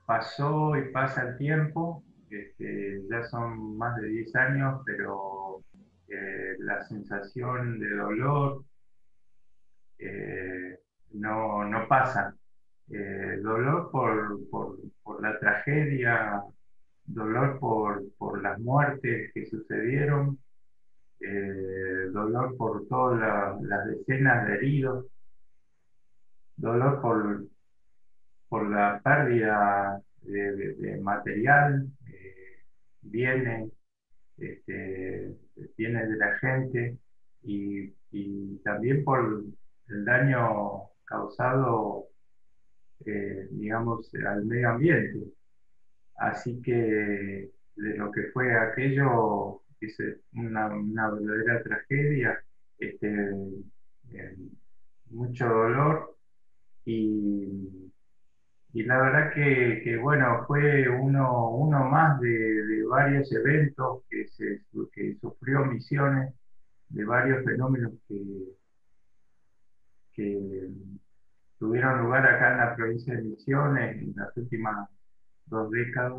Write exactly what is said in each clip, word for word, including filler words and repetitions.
pasó y pasa el tiempo, este, ya son más de diez años, pero eh, la sensación de dolor eh, no, no pasa. Eh, dolor por, por, por la tragedia, dolor por, por las muertes que sucedieron, eh, dolor por todas la- las decenas de heridos, dolor por, por la pérdida de, de- de material, eh, bienes, este, bienes de la gente y, y también por el daño causado, eh, digamos, al medio ambiente. Así que de lo que fue aquello, es una, una verdadera tragedia, este, eh, mucho dolor y, y la verdad que, que, bueno, fue uno, uno más de, de varios eventos que, se, que sufrió Misiones, de varios fenómenos que, que tuvieron lugar acá en la provincia de Misiones en las últimas dos décadas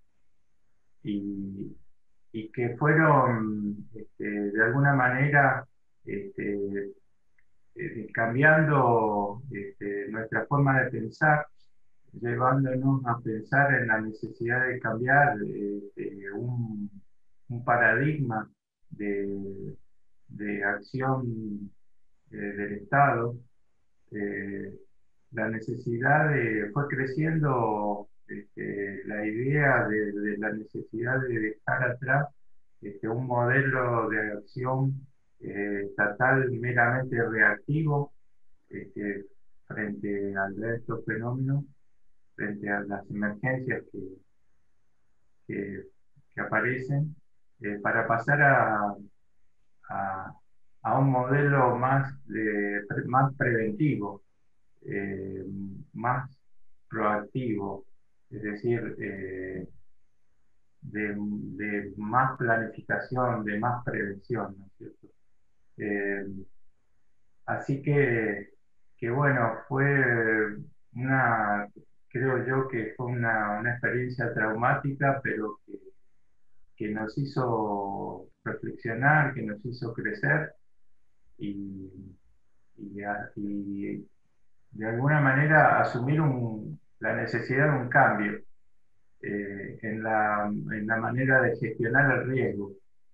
y, y que fueron este, de alguna manera este, eh, cambiando este, nuestra forma de pensar, llevándonos a pensar en la necesidad de cambiar este, un, un paradigma de, de acción eh, del Estado. Eh, la necesidad de, fue creciendo este, la idea de, de la necesidad de dejar atrás este, un modelo de acción eh, estatal meramente reactivo este, frente a estos fenómenos, frente a las emergencias que, que, que aparecen, eh, para pasar a, a, a un modelo más, de, más preventivo, eh, más proactivo, es decir, eh, de, de, más planificación, de más prevención, ¿no es cierto? Eh, así que, que, bueno, fue una, creo yo que fue una, una experiencia traumática, pero que, que nos hizo reflexionar, que nos hizo crecer y, y, y de alguna manera asumir un, la necesidad de un cambio eh, en la, en la manera de gestionar el riesgo.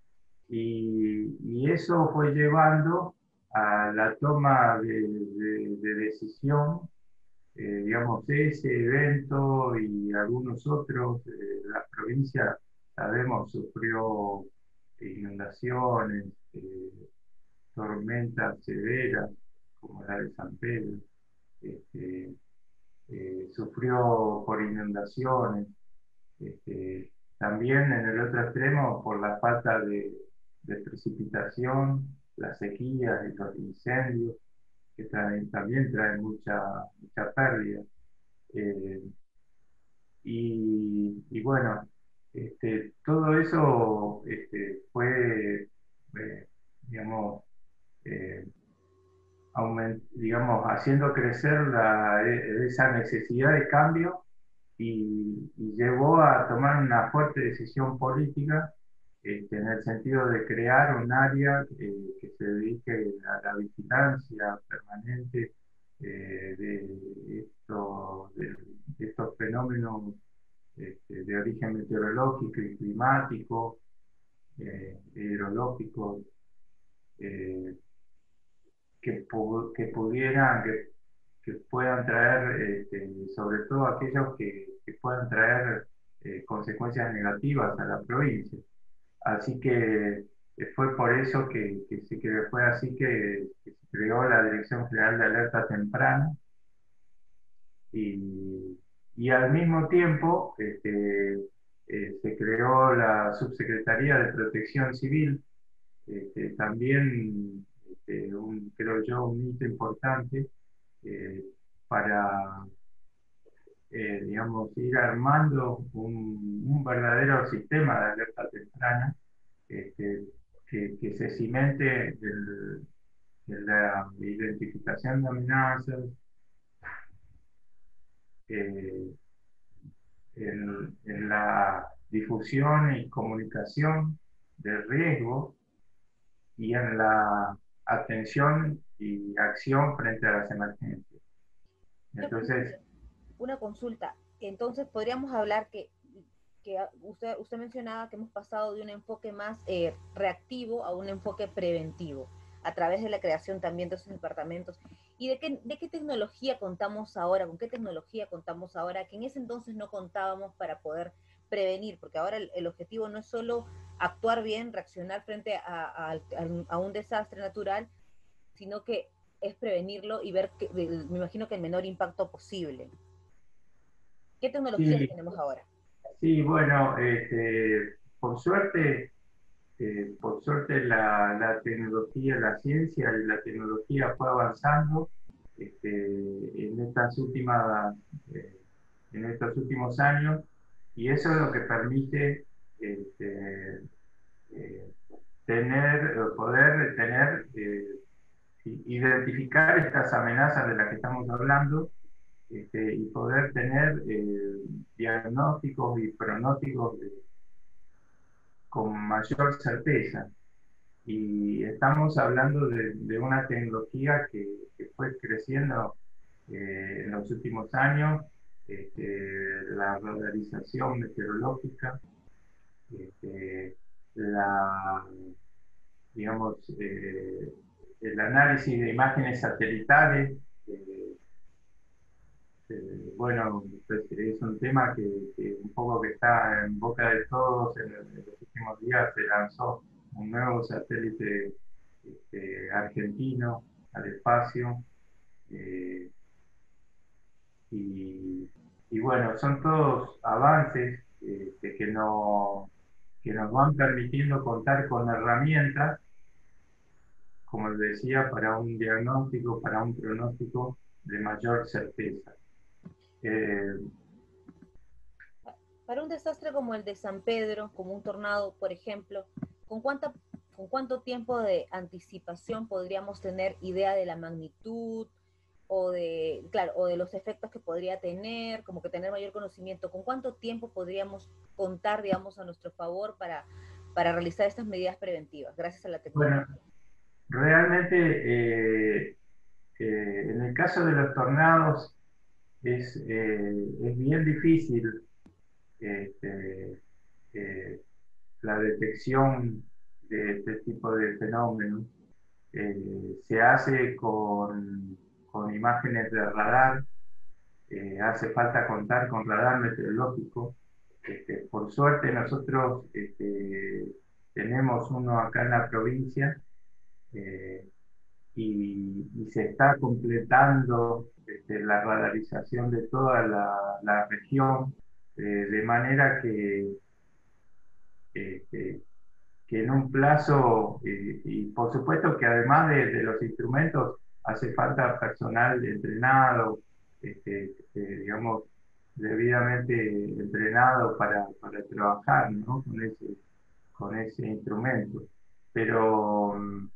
Y, y eso fue llevando a la toma de, de, de decisión, eh, digamos, de ese evento y algunos otros. Eh, la provincia, sabemos, sufrió inundaciones, eh, tormentas severas, como la de San Pedro. Este, eh, sufrió por inundaciones, este, también en el otro extremo por la falta de, de precipitación, las sequías y los incendios, que traen, también traen mucha, mucha pérdida. Eh, y, y, bueno, este, todo eso este, fue, eh, digamos, eh, aument- digamos, haciendo crecer la, e- esa necesidad de cambio y, y llevó a tomar una fuerte decisión política este, en el sentido de crear un área eh, que se dedique a la vigilancia permanente eh, de, esto- de- de estos fenómenos este, de origen meteorológico y climático, eh, hidrológico, eh, que, pu- que pudieran, que, que puedan traer, este, sobre todo aquellos que, que puedan traer eh, consecuencias negativas a la provincia. Así que eh, fue por eso que, que se creó, fue así que, que se creó la Dirección General de Alerta Temprana y, y al mismo tiempo este, eh, se creó la Subsecretaría de Protección Civil, este, también este, un, creo yo un hito importante eh, para, eh, digamos, ir armando un, un verdadero sistema de alerta temprana este, que, que se cimente el- en la identificación de amenazas, eh, difusión y comunicación del riesgo y en la atención y acción frente a las emergencias. Una, Entonces, una consulta. Entonces, podríamos hablar que, que usted, usted mencionaba que hemos pasado de un enfoque más eh, reactivo a un enfoque preventivo, a través de la creación también de esos departamentos. ¿Y de qué, de qué tecnología contamos ahora? ¿Con qué tecnología contamos ahora? Que en ese entonces no contábamos para poder prevenir, porque ahora el, el objetivo no es solo actuar bien, reaccionar frente a, a, a un desastre natural, sino que es prevenirlo y ver, que, me imagino que el menor impacto posible. ¿Qué tecnologías sí, tenemos ahora? sí, bueno, este, por suerte, eh, por suerte la, la tecnología, la ciencia y la tecnología fue avanzando este, en estas últimas, eh, en estos últimos años, y eso es lo que permite este, eh, tener, poder tener, eh, identificar estas amenazas de las que estamos hablando este, y poder tener eh, diagnósticos y pronósticos de, con mayor certeza. Y estamos hablando de, de una tecnología que, que, fue creciendo eh, en los últimos años, este, la radarización meteorológica, este, la, digamos, eh, el análisis de imágenes satelitales. Eh, eh, bueno, pues, es un tema que, que, un poco que está en boca de todos. En, en los últimos días se lanzó un nuevo satélite este, argentino al espacio. Eh, y, y, bueno, son todos avances este, que, no, que nos van permitiendo contar con herramientas, como les decía, para un diagnóstico, para un pronóstico de mayor certeza. Eh, Para un desastre como el de San Pedro, como un tornado, por ejemplo, ¿con, cuánta, ¿con cuánto tiempo de anticipación podríamos tener idea de la magnitud o de, claro, o de los efectos que podría tener, como que tener mayor conocimiento? ¿Con cuánto tiempo podríamos contar, digamos, a nuestro favor para, para realizar estas medidas preventivas, gracias a la bueno, tecnología? realmente eh, eh, en el caso de los tornados es, eh, es bien difícil este, eh, la detección de este tipo de fenómenos. Eh, se hace con, con, imágenes de radar, eh, hace falta contar con radar meteorológico. Este, por suerte nosotros este, tenemos uno acá en la provincia, eh, y, y, se está completando este, la radarización de toda la, la región, eh, de manera que, este, que en un plazo, eh, y por supuesto que además de, de, los instrumentos, hace falta personal entrenado, este, este, digamos, debidamente entrenado para, para trabajar, ¿no? con, ese, con ese instrumento. Pero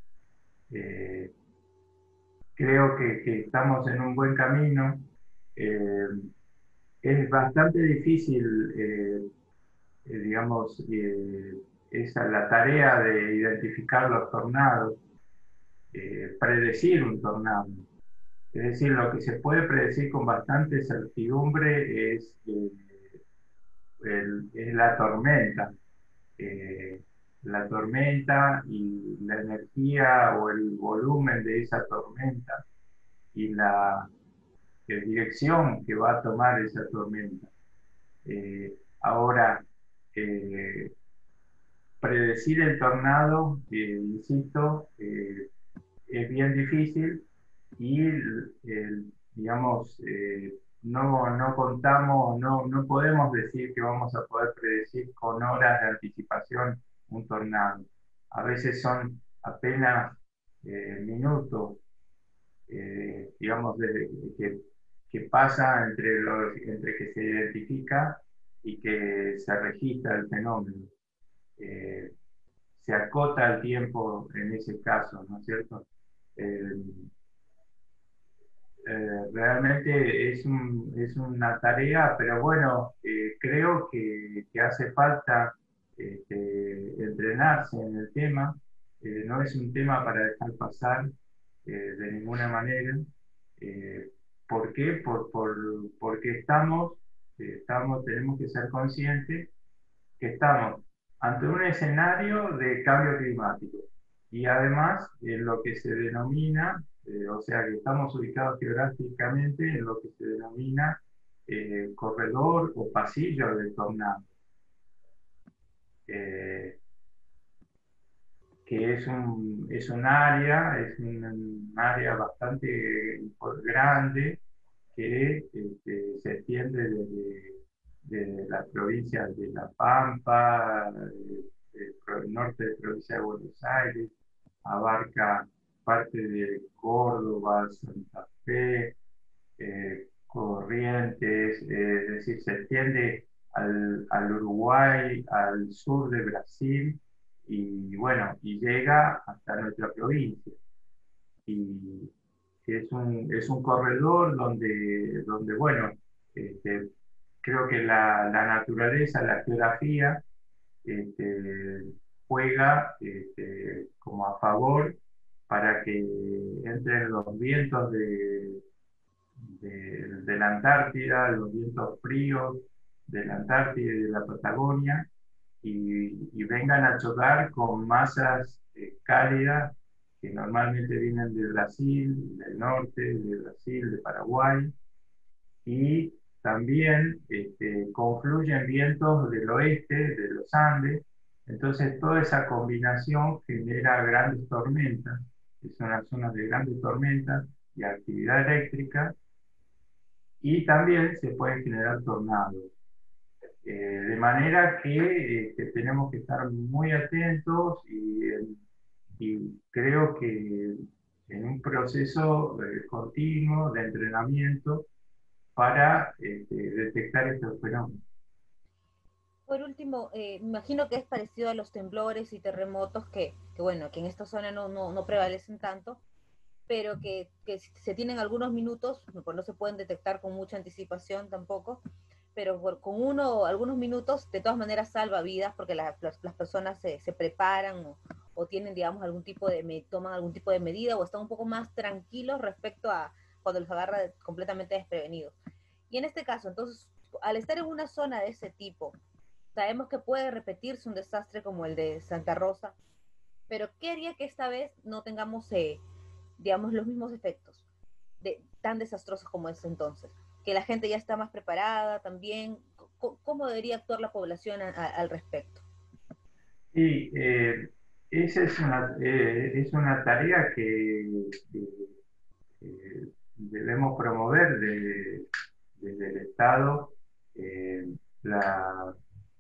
eh, creo que, que, estamos en un buen camino. Eh, es bastante difícil, eh, eh, digamos, eh, esa, la tarea de identificar los tornados, eh, predecir un tornado. Es decir, lo que se puede predecir con bastante certidumbre es, eh, el, es la tormenta. Eh, la tormenta y la energía o el volumen de esa tormenta y la eh, dirección que va a tomar esa tormenta. Eh, ahora, eh, predecir el tornado, eh, insisto, eh, es bien difícil y, eh, digamos, eh, no, no contamos, no, no podemos decir que vamos a poder predecir con horas de anticipación un tornado. A veces son apenas eh, minutos, eh, digamos, desde que, que pasa entre, los, entre que se identifica y que se registra el fenómeno. Eh, se acota el tiempo en ese caso, ¿no es cierto? Eh, eh, realmente es, un, es, una tarea, pero bueno, eh, creo que, que hace falta este, entrenarse en el tema. Eh, no es un tema para dejar pasar eh, de ninguna manera. Eh, ¿Por qué? Por, por, porque estamos, eh, estamos, tenemos que ser conscientes que estamos ante un escenario de cambio climático y además en lo que se denomina, eh, o sea que estamos ubicados geográficamente en lo que se denomina eh, corredor o pasillo del tornado, eh, que es un, es un área, es un, un área bastante grande que este, se extiende desde, desde las provincias de La Pampa, el norte de la provincia de Buenos Aires, abarca parte de Córdoba, Santa Fe, eh, Corrientes, eh, es decir, se extiende al, al Uruguay, al sur de Brasil y bueno, y llega hasta nuestra provincia. Y es un, es un corredor donde, donde bueno, este, creo que la, la naturaleza, la geografía, este, juega este, como a favor para que entren los vientos de, de, de la Antártida, los vientos fríos de la Antártida y de la Patagonia, y, y vengan a chocar con masas eh, cálidas que normalmente vienen de Brasil, del norte, de Brasil, de Paraguay, y también este, confluyen vientos del oeste, de los Andes. Entonces toda esa combinación genera grandes tormentas, que son las zonas de grandes tormentas y actividad eléctrica, y también se pueden generar tornados. Eh, de manera que este, tenemos que estar muy atentos y, y creo que en un proceso eh, continuo de entrenamiento para este, detectar estos fenómenos. Por último, eh, me imagino que es parecido a los temblores y terremotos que, que bueno, que en esta zona no, no, no prevalecen tanto, pero que, que, se tienen algunos minutos, pues no se pueden detectar con mucha anticipación tampoco, pero por, con uno o algunos minutos de todas maneras salva vidas porque la, las, las, personas se, se preparan o, o, tienen, digamos, algún tipo de, me, toman algún tipo de medida o están un poco más tranquilos respecto a cuando los agarra completamente desprevenidos. Y en este caso, entonces, al estar en una zona de ese tipo, sabemos que puede repetirse un desastre como el de Santa Rosa, pero ¿qué haría que esta vez no tengamos, eh, digamos, los mismos efectos de, tan desastrosos como ese entonces? Que la gente ya está más preparada también. ¿Cómo debería actuar la población a, a, al respecto? Sí, eh, esa es una, eh, es una tarea que, que eh, debemos promover de, desde el Estado. Eh, la,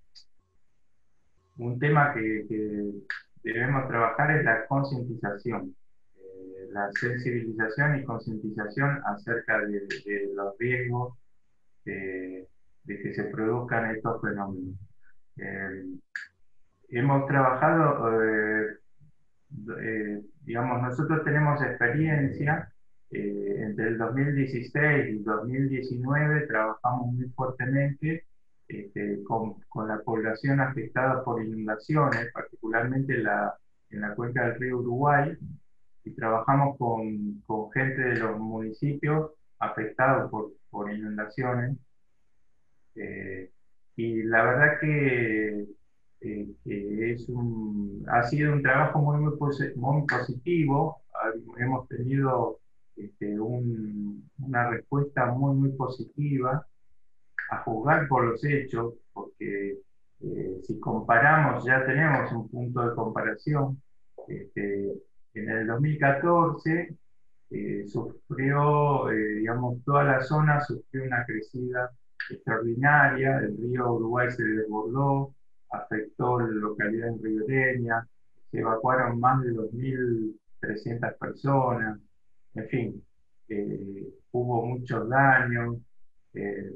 un tema que, que, debemos trabajar es la concientización, eh, la sensibilización y concientización acerca de, de los riesgos de, de, que se produzcan estos fenómenos. Eh, hemos trabajado, eh, eh, digamos, nosotros tenemos experiencia, eh, entre el dos mil dieciséis y dos mil diecinueve trabajamos muy fuertemente este, con, con, la población afectada por inundaciones, particularmente la, en la cuenca del río Uruguay, y trabajamos con, con gente de los municipios afectados por, por inundaciones. Eh, y la verdad que, eh, que es un, ha sido un trabajo muy, muy, muy positivo. Hemos tenido este, un, una respuesta muy, muy positiva a juzgar por los hechos, porque eh, si comparamos, ya tenemos un punto de comparación. Este, en el dos mil catorce eh, sufrió, eh, digamos, toda la zona sufrió una crecida extraordinaria, el río Uruguay se desbordó, afectó la localidad en ribereña, se evacuaron más de dos mil trescientas personas, en fin, eh, hubo muchos daños, eh,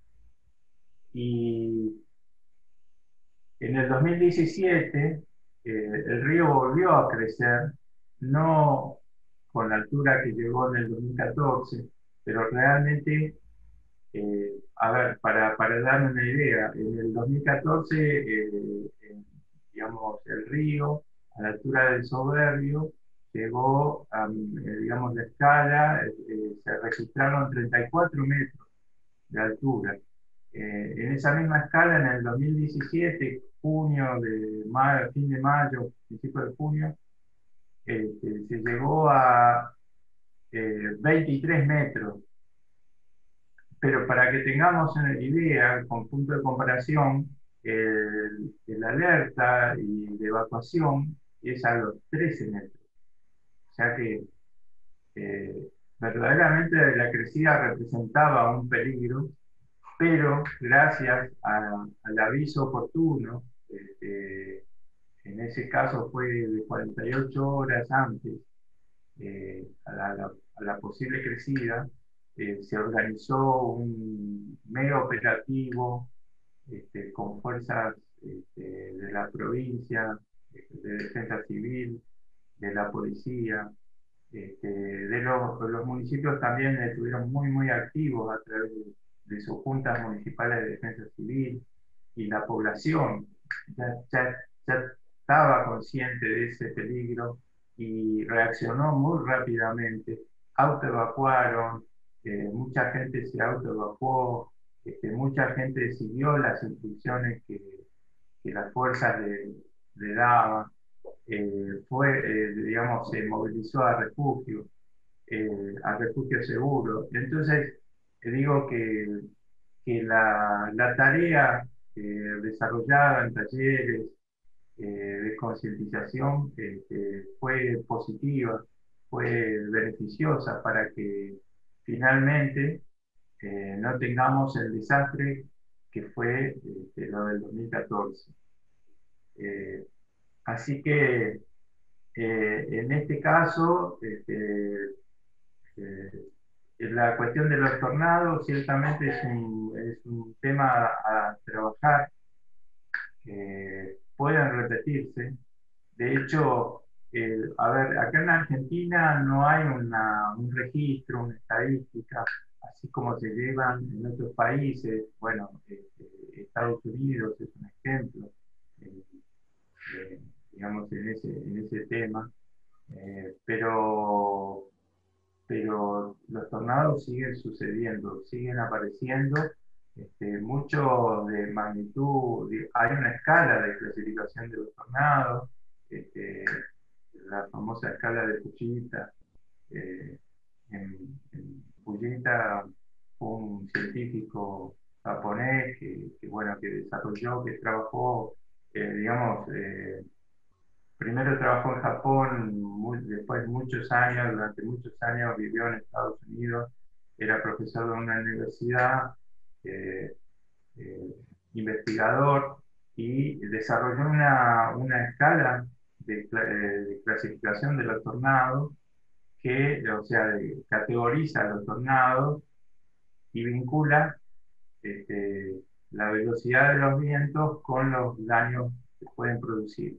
y en el dos mil diecisiete eh, el río volvió a crecer, no con la altura que llegó en el dos mil catorce, pero realmente Eh, a ver, para, para darme una idea, en el dos mil catorce, eh, en, digamos, el río, a la altura del Soberbio, llegó a, eh, digamos, la escala, eh, se registraron treinta y cuatro metros de altura. Eh, en esa misma escala, en el dos mil diecisiete, junio, de mayo, fin de mayo, principio de junio, eh, se llegó a eh, veintitrés metros. Pero para que tengamos una idea, con punto de comparación, el, el alerta y de evacuación es a los trece metros. O sea que eh, verdaderamente la crecida representaba un peligro, pero gracias a, al aviso oportuno, este, en ese caso fue de cuarenta y ocho horas antes, eh, a, la, a, la, posible crecida, eh, se organizó un mega operativo este, con fuerzas este, de la provincia, de defensa civil, de la policía, este, de los, los, municipios también estuvieron muy, muy activos a través de, de sus juntas municipales de defensa civil, y la población ya, ya, ya estaba consciente de ese peligro y reaccionó muy rápidamente, autoevacuaron, eh, mucha gente se autoevacuó, este, mucha gente siguió las instrucciones que, que las fuerzas le, le daban, eh, fue, eh, digamos, se movilizó a refugio, eh, a refugio seguro. Entonces, eh, digo que, que la, la tarea eh, desarrollada en talleres eh, de concientización eh, fue positiva, fue beneficiosa para que finalmente eh, no tengamos el desastre que fue este, lo del dos mil catorce. Eh, así que eh, en este caso, este, eh, la cuestión de los tornados ciertamente es un, es un tema a trabajar, que pueden repetirse. De hecho, eh, a ver, acá en Argentina no hay una, un registro, una estadística, así como se llevan en otros países. Bueno, eh, Estados Unidos es un ejemplo, eh, eh, digamos, en ese, en ese tema. Eh, pero, pero los tornados siguen sucediendo, siguen apareciendo, este, mucho de magnitud, hay una escala de clasificación de los tornados, este, la famosa escala de Fujita. Eh, en, en Fujita fue un científico japonés que, que, bueno, que desarrolló, que trabajó, eh, digamos, eh, primero trabajó en Japón, muy, después muchos años, durante muchos años vivió en Estados Unidos, era profesor de una universidad, eh, eh, investigador, y desarrolló una, una escala de, de, clasificación de los tornados que, o sea, de, categoriza los tornados y vincula este, la velocidad de los vientos con los daños que pueden producir.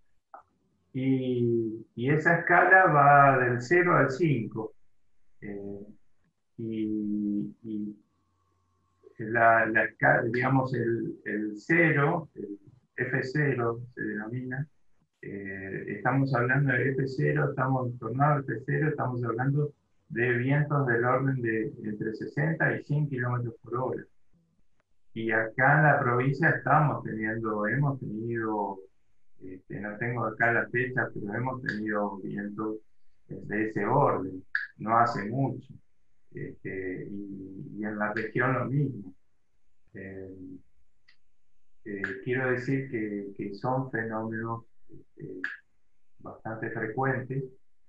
Y, y esa escala va del cero al cinco. Eh, y, y la, la, digamos, el, el cero, el F cero se denomina, eh, estamos hablando de F cero, estamos en tornado F cero, estamos hablando de vientos del orden de entre sesenta y cien kilómetros por hora. Y acá en la provincia estamos teniendo, hemos tenido, este, no tengo acá la fecha, pero hemos tenido vientos de ese orden, no hace mucho. Este, y, y en la región lo mismo. Eh, eh, quiero decir que, que son fenómenos este, bastante frecuentes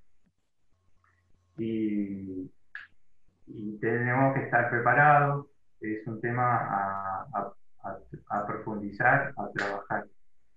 y, y tenemos que estar preparados. Es un tema a, a, a, a profundizar, a trabajar.